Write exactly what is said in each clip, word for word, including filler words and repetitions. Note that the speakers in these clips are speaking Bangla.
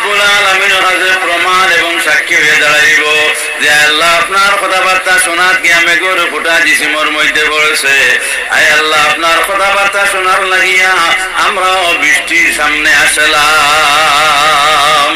রব্বুল আলামিনের কাছে প্রমাণ এবং সাক্ষী হয়ে দাঁড়াইব যে আল্লাহ আপনার কথাবার্তা শোনার কি আমি গরু ফুটা জিসিমর মধ্যে পড়েছে। আয় আল্লাহ আপনার কথাবার্তা শোনার লাগিয়া আমরাও বৃষ্টির সামনে আসলাম।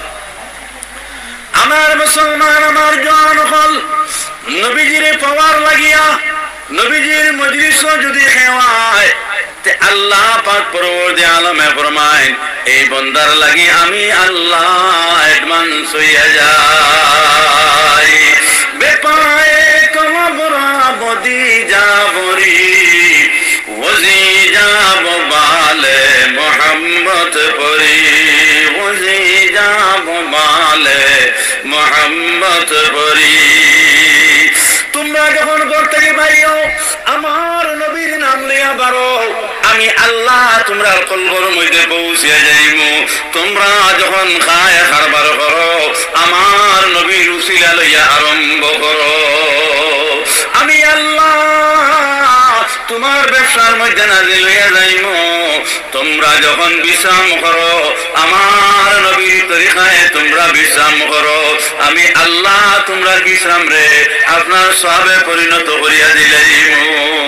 আমার মুসলমান, আমার জওয়ান হল নবীজির পাওয়ার লাগিয়া নবীজির মজলিস যদি খেওয়ায় তে আল্লাহ পাক পরওয়ারদিগার আলমে ফরমায় এই বান্দার লাগি আমি আল্লাহ অ্যাডভান্স হইয়া যাই। বেপায়ে কবরা বদি যাবরি ওজি যাব বালে মোহাম্মদ পরি ওজি যাব বালে মোহাম্মদ পরি। তোমরা যখন ঘর থেকে বাইরো আমার নবীর নাম লইয়া বারো আমি আল্লাহ তোমরা কলবর মধ্যে পৌঁছে যাইমু। তোমরা যখন খায় খারবার করো আমার নবীর উসিলা লইয়া আরম্ভ করো। আমি আল্লাহ তোমার ব্যবসার মধ্যে নাজিল হইয়া যাইমু। তোমরা যখন বিশ্রাম করো আমার নবীর তরিকায় তোমরা বিশ্রাম করো। আমি আল্লাহ তোমরা বিশ্রাম রে আপনার সবে পরিণত করিয়া দিলাইমু।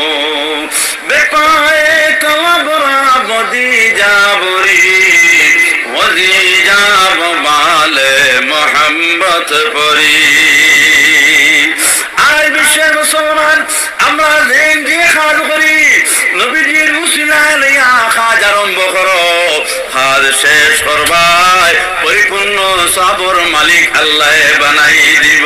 বেপায়ে কবরা বদি যাবরি ওজি যাব বালে মোহাম্মদ পরি। আর বিশ্বের মুসলমান আমরা দিন দিয়ে খাজ করি নবীজির উসিলা লইয়া খাজ আরম্ভ করো। খাজ শেষ করবাই পরিপূর্ণ সবর মালিক আল্লাহ বানাই দিব।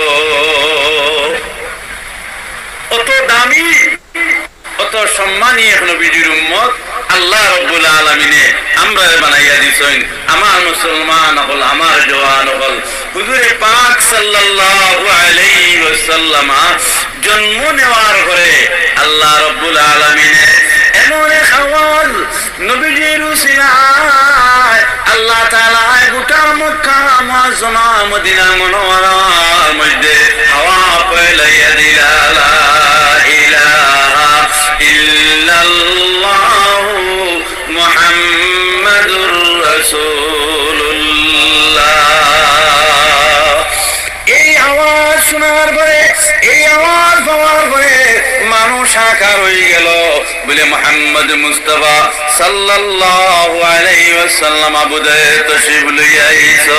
অত দামি অত সম্মানী এক নবীজির উম্মত আল্লাহ রব্বুল আলামিনে আমরা বানাইয়া দিছেন। আমার মুসলমান হল, আমার জওয়ান হল, হুজুরে পাক সাল্লাল্লাহু আলাইহি ওয়াসাল্লাম জন্ম নেওয়ার পরে আল্লাহ রব্বুল আলামিনে এমন এক আওয়াজ নবীজির উসিলায় আল্লাহ তাআলা গোটা মক্কা মুআজ্জামা মদিনা মুনাওয়ারার মধ্যে হাওয়া ফেলাইয়া দিলা। লা ইলাহা ইল্লাল্লাহু মুহাম্মাদুর রাসূলুল্লাহ। এই আওয়াজ শোনার পরে এই আওয়াজ পাওয়ার পরে মানুষ আকার হয়ে গেল বলে মুহাম্মদ মুস্তাফা সাল্লাল্লাহু আলাইহি ওয়াসাল্লাম আবুদে তশরিফ লইয়া আইছো।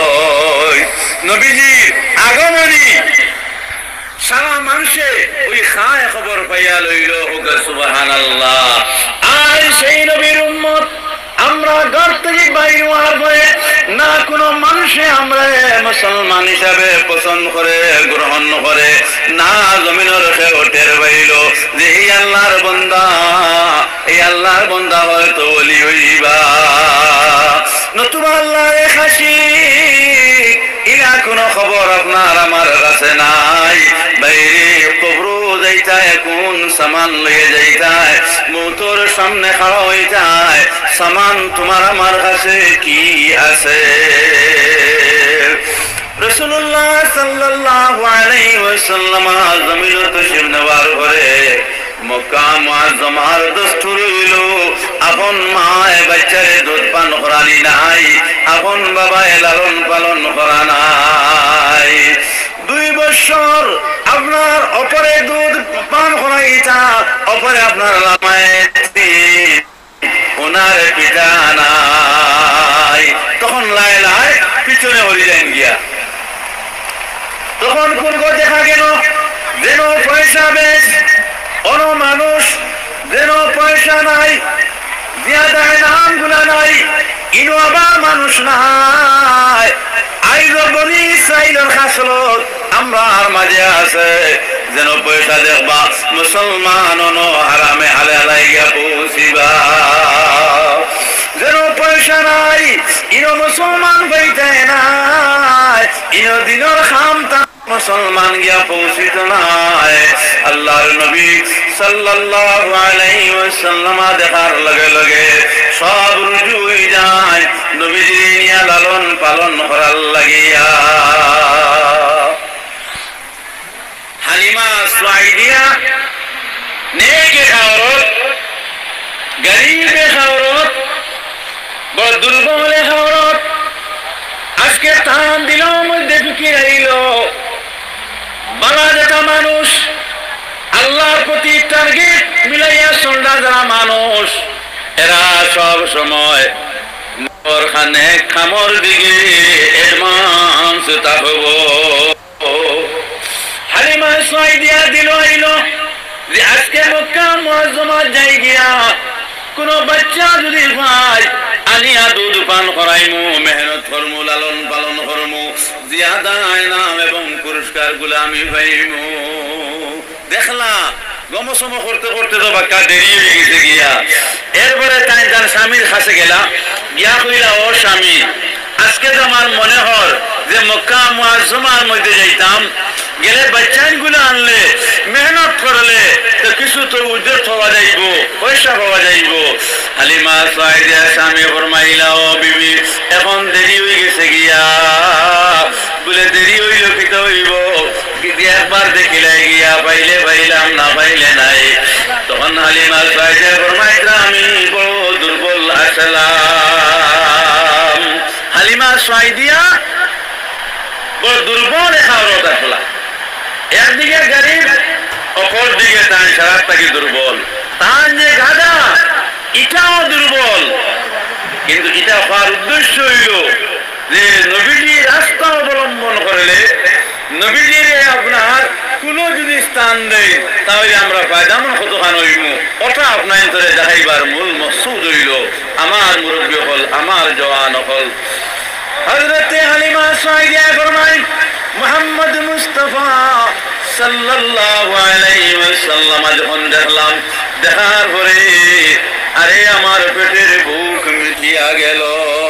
নবীজির আগমনী সারা মানুষে ওই খায় খবর পাইয়া লইল। ওকে সুবহানাল্লাহ। আর সেই নবীর উম্মত আমরা ঘর থেকে বাইরে হওয়ার পরে না কোনো মানুষে আমরা মুসলমান হিসাবে পছন্দ করে গ্রহণ করে না জমিনের কেউ টের পাইল যে এই আল্লাহর বান্দা এই আল্লাহর বান্দা হয়তো ওলি হইবা। নতুবা আল্লাহর খাসি ইরা কোনো খবর আপনার আমার কাছে নাই। বাইরে কবর যাইতায় কোন সামান লইয়ে যাইতায় মৌতর সামনে খাড়া হয়ে যায় সামান তোমার আমার কাছে কি আছে। রাসূলুল্লাহ সাল্লাল্লাহু আলাইহি ওয়াসাল্লাম জমিনে তশরিফ নেওয়ার পরে মক্কা মুআজ্জামার দস্তুর হইল আপন মায় বাচ্চারে দুধ পান করানি নাই, আপন বাবায় লালন পালন করা নাই। দুই বছর আপনার অপরে দুধ পান করাইতা অপরে আপনার লামায় ওনার পিতা নাই। তখন লাই লাই পিছনে হরি যান গিয়া তখন কোন দেখা গেল যেন পয়সা বেশ অন মানুষ যেন পয়সা নাই জিয়াদায় নাম গুলা নাই ইনো আবার মানুষ নাই। আইজ বনি ইসরাইলের খাসলত আমরা আর মাঝে আছে যেন পয়সা দেখবা মুসলমান অন হারামে হালে হালাই গিয়া পৌঁছিবা। যেন পয়সা নাই ইনো মুসলমান হইতে নাই ইনো দিনের খাম তা মুসলমান গিয়া পৌঁছিত নাই। আল্লাহর নবী সাল্লাল্লাহু আলাইহি ওয়াসাল্লাম দেখার লগে লগে সব রুজু হয়ে যায় নবীজি নিয়া লালন পালন করার লাগিয়া। হালিমা সুয়াইদিয়া নেকে খাওরত গরিবে খাওরত বড় দুর্বলে খাওরত মিলাইয়া চলনা যারা মানুষ এরা সব সময় খানে খামর দিকে এডভান্স থাকব। হালিমা সাইদিয়া দিল আইল যে আজকে মক্কা মুআজ্জামা যাই গিয়া কোন বাচ্চা যদি ভাই আনিয়া দুধ পান করাইমু, মেহনত করমু, লালন পালন করমু, জিয়াদা ইনাম এবং পুরস্কার গুলো আমি পাইমু। দেখলা গমসম করতে করতে তো বাক্কা দেরি হয়ে গেছে গিয়া। এরপরে তাই তার স্বামীর কাছে গেলা, গিয়া কইলা ও স্বামী, আজকে তো আমার মনে হল যে মক্কা মুআজ্জামার মধ্যে যাইতাম, গেলে বাচ্চান গুলো আনলে মেহনত করলে তো কিছু তো উদ্যোগ পাওয়া যাইব, পয়সা পাওয়া যাইব। হালিমা সাইদিয়া স্বামী ফরমাইলা ও বিবি এখন দেরি হয়ে গেছে গিয়া, বলে দেরি হইল কিতা হইব, একবার দেখিলাই গিয়া পাইলে পাইলাম না পাইলে নাই। তখন হালিমা সাইদিয়া ফরমাইলা আমি বড় দুর্বল আসলাম। হালিমা সাইদিয়া বড় দুর্বল খাওয়ার আসলা, একদিকে গরিব অপর দিকে তান সারা থাকি দুর্বল, তান যে গাদা এটাও দুর্বল। কিন্তু এটা হওয়ার উদ্দেশ্য হইল যে নবীজির রাস্তা অবলম্বন করলে নবীজির আপনার কোন যদি স্থান দেয় তাহলে আমরা ফায়দামন কতখান হইব, ওটা আপনার ধরে দেখাইবার মূল মকসুদ হইল। আমার মুরব্বী হল, আমার জওয়ান হল। হযরতে হালিমা সাইদিয়া ফরমায় মুহাম্মদ মুস্তাফা সাল্লাল্লাহু আলাইহি ওয়াসাল্লাম যখন দেখলাম, দেখার পরে আরে আমার পেটের ভুখ মিটিয়া গেল।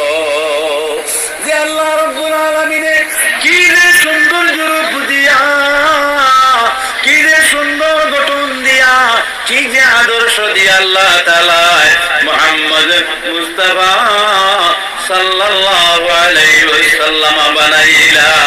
যে আল্লাহ রাব্বুল আলামিনের কি যে সুন্দর রূপ দিয়া, কি যে সুন্দর গঠন দিয়া, কি যে আদর্শ দিয়া আল্লাহ তাআলা মুহাম্মদ মুস্তাফা সাল্লাল্লাহু আলাইহি ওয়াসাল্লাম বানাইলা।